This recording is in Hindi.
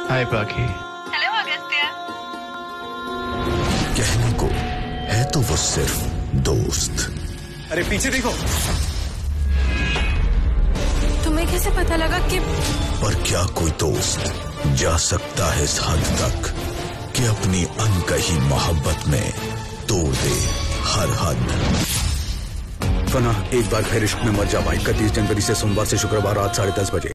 हाय पाखी। हेलो अगस्त्य। कहने को है तो वो सिर्फ दोस्त। अरे पीछे देखो। तुम्हें कैसे पता लगा कि? पर क्या कोई दोस्त जा सकता है इस हद तक कि अपनी अनकही मोहब्बत में तोड़ दे हर हद। फना, एक बार फिर इश्क में मत जा भाई। 31 जनवरी से सोमवार से शुक्रवार रात 10:30 बजे।